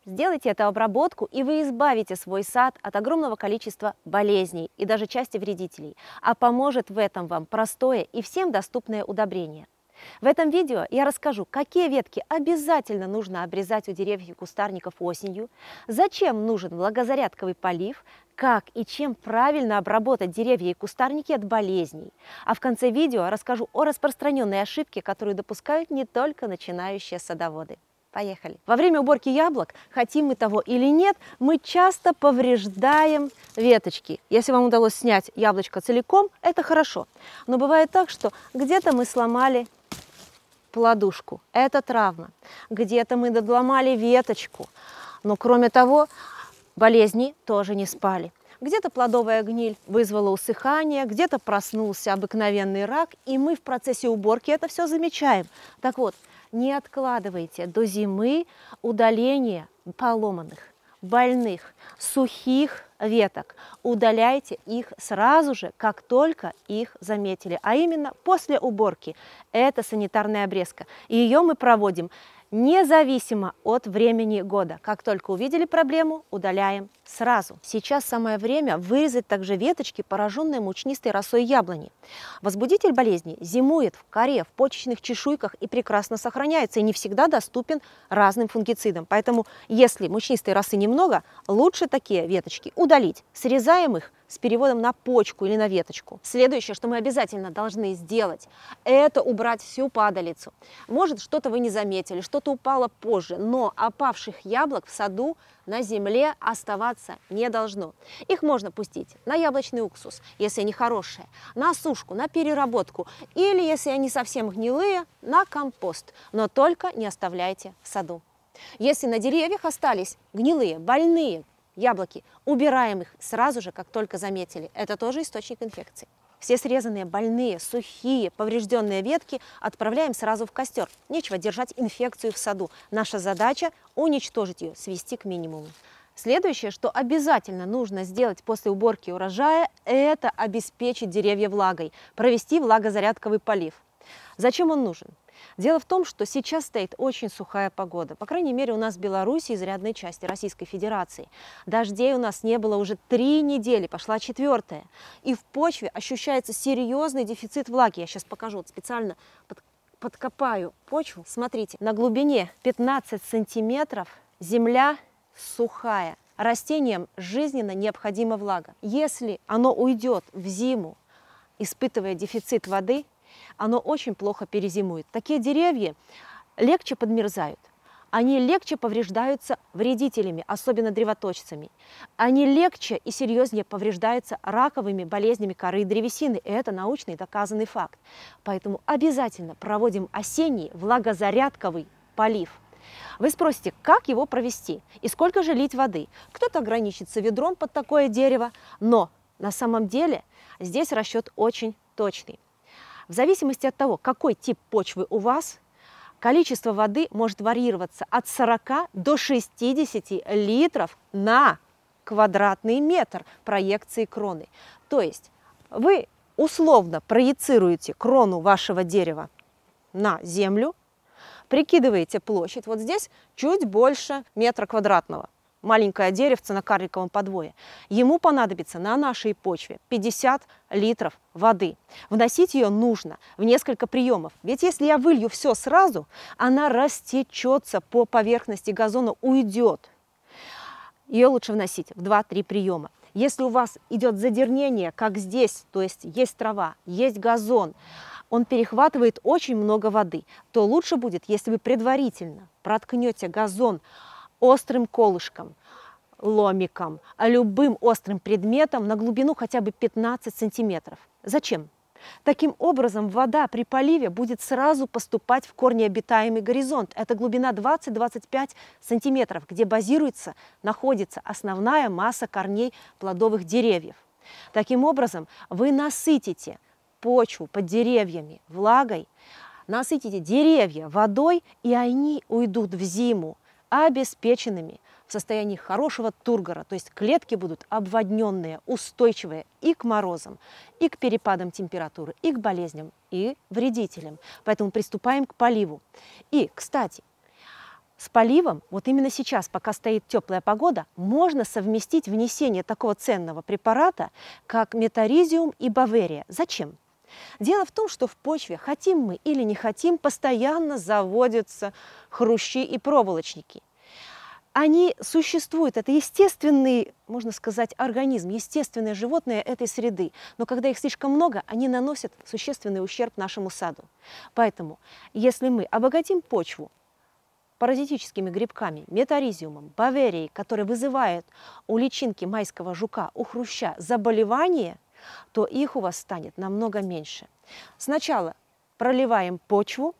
Сделайте эту обработку, и вы избавите свой сад от огромного количества болезней и даже части вредителей, а поможет в этом вам простое и всем доступное удобрение. В этом видео я расскажу, какие ветки обязательно нужно обрезать у деревьев и кустарников осенью, зачем нужен влагозарядковый полив, как и чем правильно обработать деревья и кустарники от болезней. А в конце видео расскажу о распространенной ошибке, которую допускают не только начинающие садоводы. Поехали! Во время уборки яблок, хотим мы того или нет, мы часто повреждаем веточки. Если вам удалось снять яблочко целиком, это хорошо. Но бывает так, что где-то мы сломали плодушку, это травма. Где-то мы надломали веточку. Но кроме того, болезни тоже не спали. Где-то плодовая гниль вызвала усыхание, где-то проснулся обыкновенный рак, и мы в процессе уборки это все замечаем. Так вот, не откладывайте до зимы удаление поломанных, больных, сухих веток. Удаляйте их сразу же, как только их заметили, а именно после уборки. Это санитарная обрезка. И ее мы проводим независимо от времени года. Как только увидели проблему, удаляем сразу. Сейчас самое время вырезать также веточки, пораженные мучнистой росой яблони. Возбудитель болезни зимует в коре, в почечных чешуйках и прекрасно сохраняется, и не всегда доступен разным фунгицидам. Поэтому, если мучнистой росы немного, лучше такие веточки удалить. Срезаем их с переводом на почку или на веточку. Следующее, что мы обязательно должны сделать, это убрать всю падалицу. Может, что-то вы не заметили, что-то упало позже, но опавших яблок в саду на земле оставаться не должно. Их можно пустить на яблочный уксус, если они хорошие, на сушку, на переработку, или, если они совсем гнилые, на компост. Но только не оставляйте в саду. Если на деревьях остались гнилые, больные яблоки, убираем их сразу же, как только заметили. Это тоже источник инфекции. Все срезанные, больные, сухие, поврежденные ветки отправляем сразу в костер. Нечего держать инфекцию в саду. Наша задача – уничтожить ее, свести к минимуму. Следующее, что обязательно нужно сделать после уборки урожая, это обеспечить деревья влагой, провести влагозарядковый полив. Зачем он нужен? Дело в том, что сейчас стоит очень сухая погода. По крайней мере, у нас в Беларуси, изрядной части Российской Федерации. Дождей у нас не было уже 3 недели, пошла 4-я. И в почве ощущается серьезный дефицит влаги. Я сейчас покажу, вот специально подкопаю почву. Смотрите, на глубине 15 сантиметров земля сухая. Растениям жизненно необходима влага. Если оно уйдет в зиму, испытывая дефицит воды, оно очень плохо перезимует. Такие деревья легче подмерзают, они легче повреждаются вредителями, особенно древоточцами. Они легче и серьезнее повреждаются раковыми болезнями коры и древесины. И это научный доказанный факт. Поэтому обязательно проводим осенний влагозарядковый полив. Вы спросите, как его провести и сколько же лить воды? Кто-то ограничится ведром под такое дерево, но на самом деле здесь расчет очень точный. В зависимости от того, какой тип почвы у вас, количество воды может варьироваться от 40 до 60 литров на квадратный метр проекции кроны. То есть вы условно проецируете крону вашего дерева на землю, прикидываете площадь, вот здесь чуть больше метра квадратного. Маленькое деревце на карликовом подвое. Ему понадобится на нашей почве 50 литров воды. Вносить ее нужно в несколько приемов. Ведь если я вылью все сразу, она растечется по поверхности газона, уйдет. Ее лучше вносить в 2-3 приема. Если у вас идет задернение, как здесь, то есть есть трава, есть газон, он перехватывает очень много воды, то лучше будет, если вы предварительно проткнете газон острым колышком, ломиком, любым острым предметом на глубину хотя бы 15 сантиметров. Зачем? Таким образом, вода при поливе будет сразу поступать в корнеобитаемый горизонт. Это глубина 20-25 сантиметров, где находится основная масса корней плодовых деревьев. Таким образом, вы насытите почву под деревьями влагой, насытите деревья водой, и они уйдут в зиму обеспеченными, в состоянии хорошего тургора, то есть клетки будут обводненные, устойчивые и к морозам, и к перепадам температуры, и к болезням, и вредителям. Поэтому приступаем к поливу. И, кстати, С поливом, вот именно сейчас, пока стоит теплая погода, можно совместить внесение такого ценного препарата, как метаризиум и баверия. Зачем? Дело в том, что в почве, хотим мы или не хотим, постоянно заводятся хрущи и проволочники. Они существуют, это естественный, можно сказать, организм, естественное животное этой среды. Но когда их слишком много, они наносят существенный ущерб нашему саду. Поэтому, если мы обогатим почву паразитическими грибками, метаризиумом, баверией, которые вызывают у личинки майского жука, у хруща заболевания, то их у вас станет намного меньше. Сначала проливаем почву,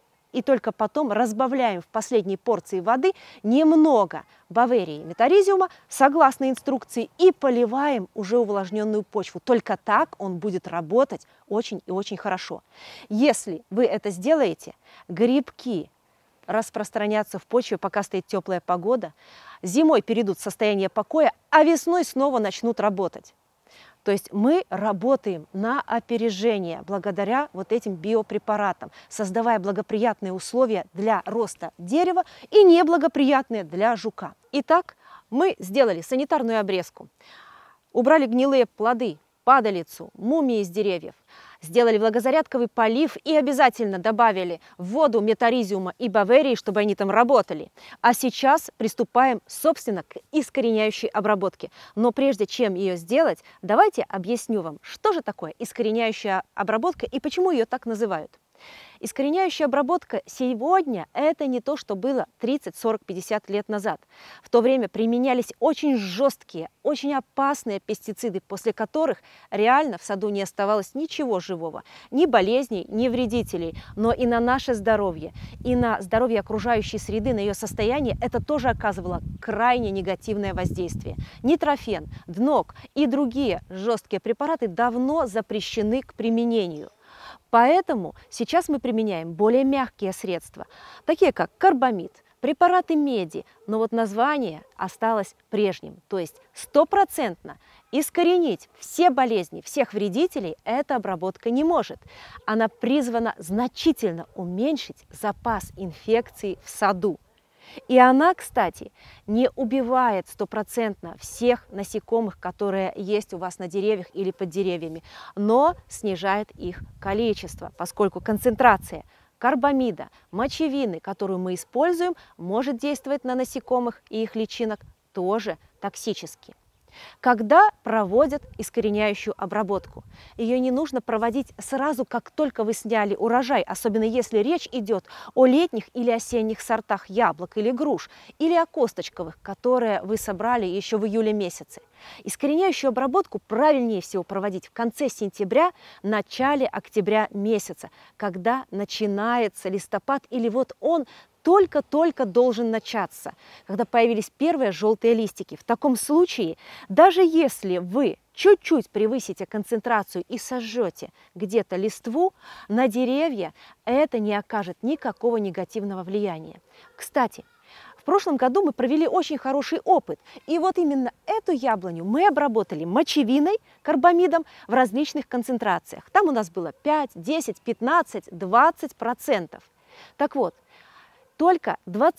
и только потом разбавляем в последней порции воды немного баверии и метаризиума согласно инструкции и поливаем уже увлажненную почву. Только так он будет работать очень и очень хорошо. Если вы это сделаете, грибки распространятся в почве, пока стоит теплая погода, зимой перейдут в состояние покоя, а весной снова начнут работать. То есть мы работаем на опережение благодаря вот этим биопрепаратам, создавая благоприятные условия для роста дерева и неблагоприятные для жука. Итак, мы сделали санитарную обрезку, убрали гнилые плоды, падалицу, мумии из деревьев, сделали влагозарядковый полив и обязательно добавили в воду метаризиума и баверии, чтобы они там работали. А сейчас приступаем, собственно, к искореняющей обработке. Но прежде чем ее сделать, давайте объясню вам, что же такое искореняющая обработка и почему ее так называют. Искореняющая обработка сегодня – это не то, что было 30, 40, 50 лет назад. В то время применялись очень жесткие, очень опасные пестициды, после которых реально в саду не оставалось ничего живого, ни болезней, ни вредителей. Но и на наше здоровье, и на здоровье окружающей среды, на ее состояние это тоже оказывало крайне негативное воздействие. Нитрофен, днок и другие жесткие препараты давно запрещены к применению. Поэтому сейчас мы применяем более мягкие средства, такие как карбамид, препараты меди, но вот название осталось прежним. То есть стопроцентно искоренить все болезни, всех вредителей эта обработка не может. Она призвана значительно уменьшить запас инфекций в саду. И она, кстати, не убивает стопроцентно всех насекомых, которые есть у вас на деревьях или под деревьями, но снижает их количество, поскольку концентрация карбамида, мочевины, которую мы используем, может действовать на насекомых и их личинок тоже токсически. Когда проводят искореняющую обработку? Ее не нужно проводить сразу, как только вы сняли урожай, особенно если речь идет о летних или осенних сортах яблок или груш, или о косточковых, которые вы собрали еще в июле месяце. Искореняющую обработку правильнее всего проводить в конце сентября, начале октября месяца, когда начинается листопад, или вот он только-только должен начаться, когда появились первые желтые листики. В таком случае, даже если вы чуть-чуть превысите концентрацию и сожжете где-то листву, на деревья это не окажет никакого негативного влияния. Кстати, в прошлом году мы провели очень хороший опыт, и вот именно эту яблоню мы обработали мочевиной, карбамидом в различных концентрациях. Там у нас было 5, 10, 15, 20%. Так вот, только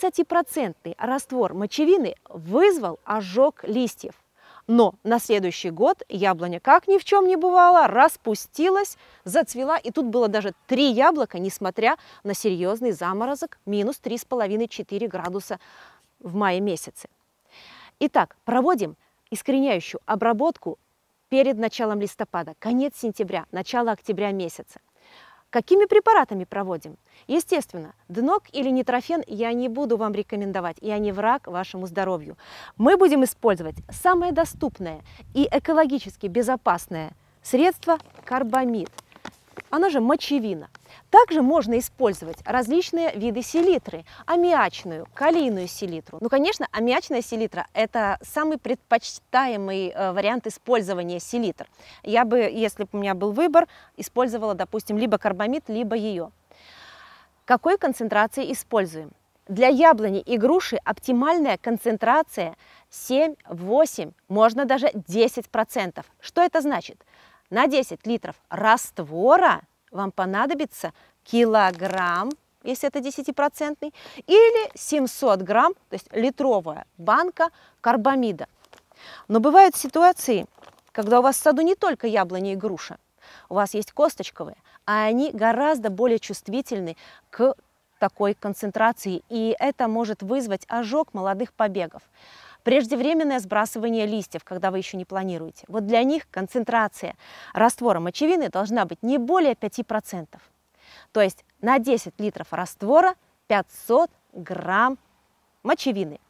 20% раствор мочевины вызвал ожог листьев. Но на следующий год яблоня, как ни в чем не бывало, распустилась, зацвела. И тут было даже 3 яблока, несмотря на серьезный заморозок, минус 3,5-4 градуса в мае месяце. Итак, проводим искореняющую обработку перед началом листопада, конец сентября, начало октября месяца. Какими препаратами проводим? Естественно, днок или нитрофен я не буду вам рекомендовать, я не враг вашему здоровью. Мы будем использовать самое доступное и экологически безопасное средство – карбамид, она же мочевина. Также можно использовать различные виды селитры, аммиачную, калийную селитру. Ну, конечно, аммиачная селитра – это самый предпочитаемый вариант использования селитр. Я бы, если бы у меня был выбор, использовала, допустим, либо карбамид, либо ее. Какой концентрации используем? Для яблони и груши оптимальная концентрация 7-8, можно даже 10%. Что это значит? На 10 литров раствора вам понадобится килограмм если это 10%, или 700 грамм, то есть литровая банка карбамида. Но бывают ситуации, когда у вас в саду не только яблони и груша, у вас есть косточковые, а они гораздо более чувствительны к такой концентрации, и это может вызвать ожог молодых побегов. Преждевременное сбрасывание листьев, когда вы еще не планируете. Вот для них концентрация раствора мочевины должна быть не более 5%. То есть на 10 литров раствора 500 грамм мочевины.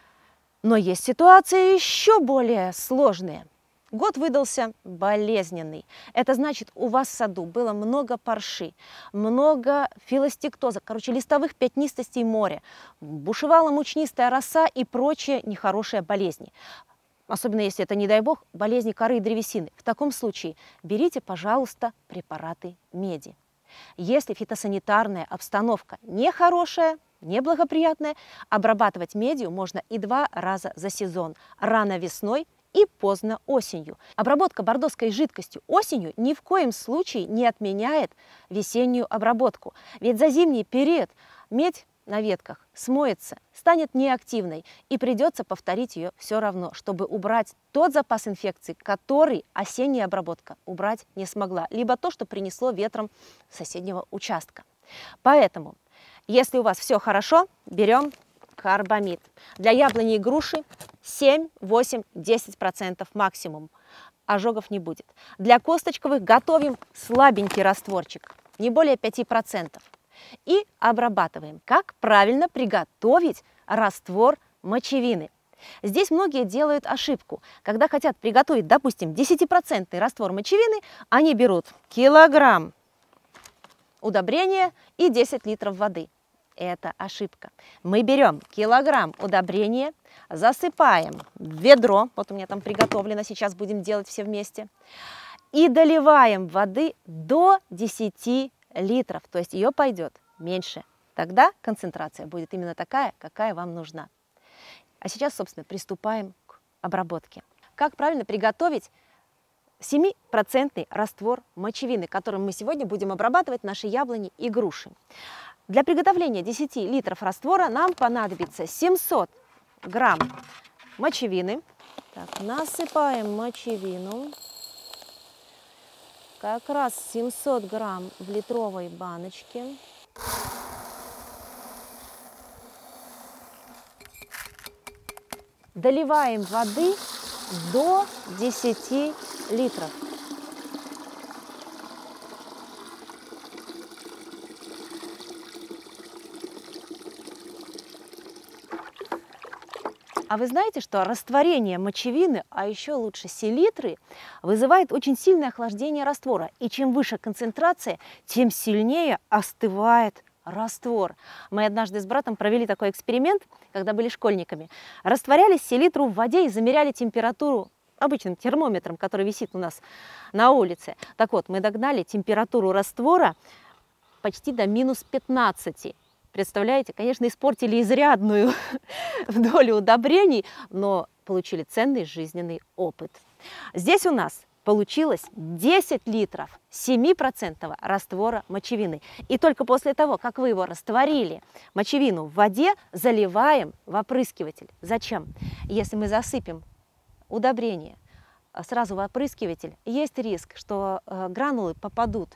Но есть ситуации еще более сложные. Год выдался болезненный. Это значит, у вас в саду было много парши, много филостиктоза, короче, листовых пятнистостей моря, бушевала мучнистая роса и прочие нехорошие болезни. Особенно если это, не дай бог, болезни коры и древесины. В таком случае берите, пожалуйста, препараты меди. Если фитосанитарная обстановка нехорошая, неблагоприятная, обрабатывать медью можно и 2 раза за сезон, рано весной и поздно осенью. Обработка бордоской жидкостью осенью ни в коем случае не отменяет весеннюю обработку. Ведь за зимний период медь на ветках смоется, станет неактивной, и придется повторить ее все равно, чтобы убрать тот запас инфекций, который осенняя обработка убрать не смогла, либо то, что принесло ветром с соседнего участка. Поэтому, если у вас все хорошо, берем карбамид. Для яблони и груши 7, 8, 10% максимум. Ожогов не будет. Для косточковых готовим слабенький растворчик, не более 5%. И обрабатываем. Как правильно приготовить раствор мочевины? Здесь многие делают ошибку. Когда хотят приготовить, допустим, 10% раствор мочевины, они берут килограмм удобрения и 10 литров воды. Это ошибка. Мы берем килограмм удобрения, засыпаем в ведро, вот у меня там приготовлено, сейчас будем делать все вместе, и доливаем воды до 10 литров, то есть ее пойдет меньше. Тогда концентрация будет именно такая, какая вам нужна. А сейчас, собственно, приступаем к обработке. Как правильно приготовить 7% раствор мочевины, которым мы сегодня будем обрабатывать наши яблони и груши? Для приготовления 10 литров раствора нам понадобится 700 грамм мочевины. Так, насыпаем мочевину. Как раз 700 грамм в литровой баночке. Доливаем воды до 10 литров. А вы знаете, что растворение мочевины, а еще лучше селитры, вызывает очень сильное охлаждение раствора. И чем выше концентрация, тем сильнее остывает раствор. Мы однажды с братом провели такой эксперимент, когда были школьниками. Растворяли селитру в воде и замеряли температуру обычным термометром, который висит у нас на улице. Так вот, мы догнали температуру раствора почти до минус 15. Представляете, конечно, испортили изрядную долю удобрений, но получили ценный жизненный опыт. Здесь у нас получилось 10 литров 7% раствора мочевины. И только после того, как вы его растворили, мочевину в воде, заливаем в опрыскиватель. Зачем? Если мы засыпем удобрение сразу в опрыскиватель, есть риск, что гранулы попадут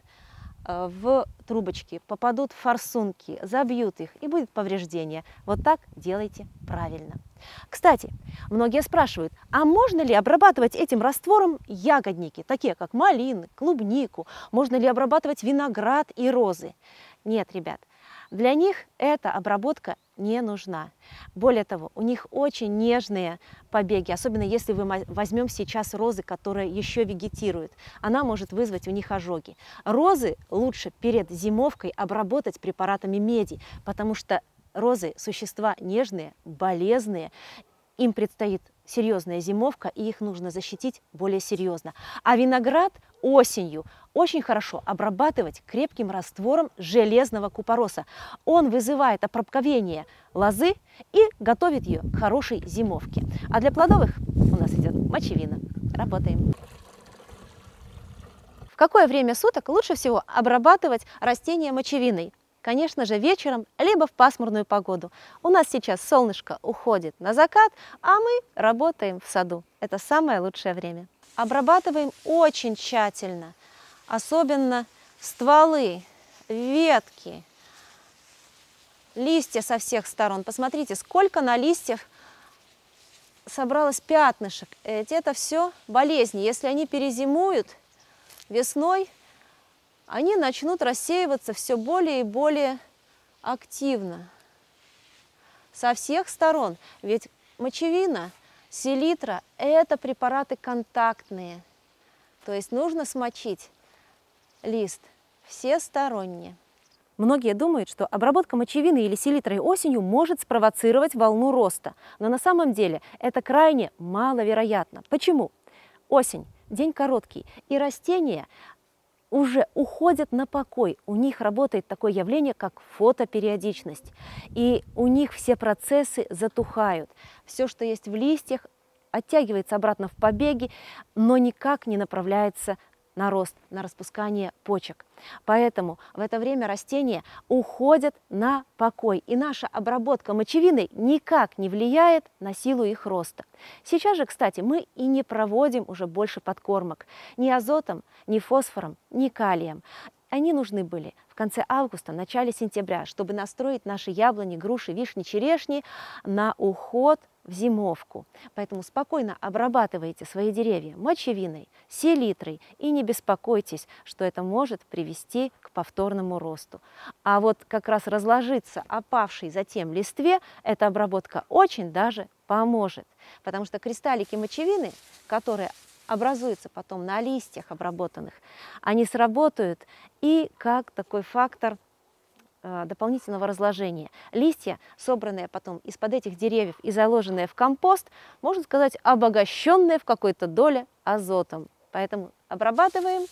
в трубочки, попадут в форсунки, забьют их, и будет повреждение. Вот так делайте правильно. Кстати, многие спрашивают, а можно ли обрабатывать этим раствором ягодники, такие как малины, клубнику? Можно ли обрабатывать виноград и розы? Нет, ребят, для них эта обработка не нужна. Более того, у них очень нежные побеги, особенно если мы возьмем сейчас розы, которые еще вегетируют. Она может вызвать у них ожоги. Розы лучше перед зимовкой обработать препаратами меди, потому что розы – существа нежные, болезные, им предстоит серьезная зимовка, и их нужно защитить более серьезно. А виноград осенью очень хорошо обрабатывать крепким раствором железного купороса. Он вызывает опробковение лозы и готовит ее к хорошей зимовке. А для плодовых у нас идет мочевина. Работаем. В какое время суток лучше всего обрабатывать растения мочевиной? Конечно же, вечером, либо в пасмурную погоду. У нас сейчас солнышко уходит на закат, а мы работаем в саду. Это самое лучшее время. Обрабатываем очень тщательно, особенно стволы, ветки, листья со всех сторон. Посмотрите, сколько на листьях собралось пятнышек. Это все болезни. Если они перезимуют весной, они начнут рассеиваться все более и более активно. Со всех сторон. Ведь мочевина, селитра – это препараты контактные. То есть нужно смочить лист всесторонне. Многие думают, что обработка мочевины или селитрой осенью может спровоцировать волну роста. Но на самом деле это крайне маловероятно. Почему? Осень, день короткий, и растения уже уходят на покой. У них работает такое явление, как фотопериодичность. И у них все процессы затухают. Все, что есть в листьях, оттягивается обратно в побеги, но никак не направляется на рост, на распускание почек. Поэтому в это время растения уходят на покой, и наша обработка мочевиной никак не влияет на силу их роста. Сейчас же, кстати, мы и не проводим уже больше подкормок ни азотом, ни фосфором, ни калием. Они нужны были в конце августа, начале сентября, чтобы настроить наши яблони, груши, вишни, черешни на уход в зимовку. Поэтому спокойно обрабатывайте свои деревья мочевиной, селитрой и не беспокойтесь, что это может привести к повторному росту. А вот как раз разложиться опавшей затем листве эта обработка очень даже поможет, потому что кристаллики мочевины, которые образуются потом на листьях обработанных, они сработают и как такой фактор дополнительного разложения. Листья, собранные потом из-под этих деревьев и заложенные в компост, можно сказать, обогащенные в какой-то доле азотом. Поэтому обрабатываем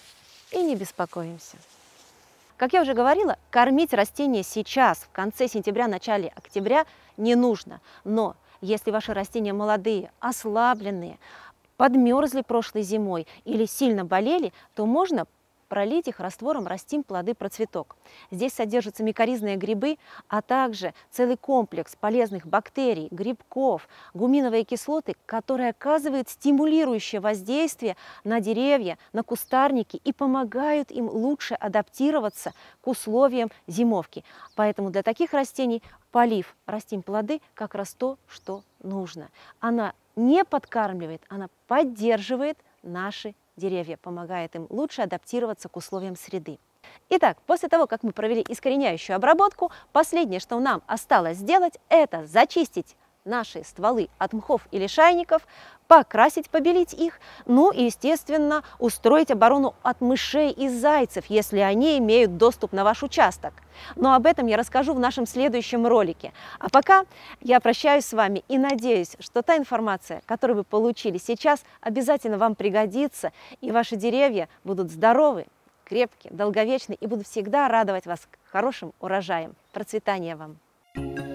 и не беспокоимся. Как я уже говорила, кормить растения сейчас, в конце сентября, начале октября, не нужно. Но если ваши растения молодые, ослабленные, подмерзли прошлой зимой или сильно болели, то можно пролить их раствором «Растим плоды процветок». Здесь содержатся микоризные грибы, а также целый комплекс полезных бактерий, грибков, гуминовые кислоты, которые оказывают стимулирующее воздействие на деревья, на кустарники и помогают им лучше адаптироваться к условиям зимовки. Поэтому для таких растений полив «Растим плоды» как раз то, что нужно. Она не подкармливает, она поддерживает наши деревья, помогает им лучше адаптироваться к условиям среды. Итак, после того, как мы провели искореняющую обработку, последнее, что нам осталось сделать, это зачистить наши стволы от мхов и лишайников, покрасить, побелить их, ну и, естественно, устроить оборону от мышей и зайцев, если они имеют доступ на ваш участок. Но об этом я расскажу в нашем следующем ролике. А пока я прощаюсь с вами и надеюсь, что та информация, которую вы получили сейчас, обязательно вам пригодится, и ваши деревья будут здоровы, крепкие, долговечны и будут всегда радовать вас хорошим урожаем. Процветания вам!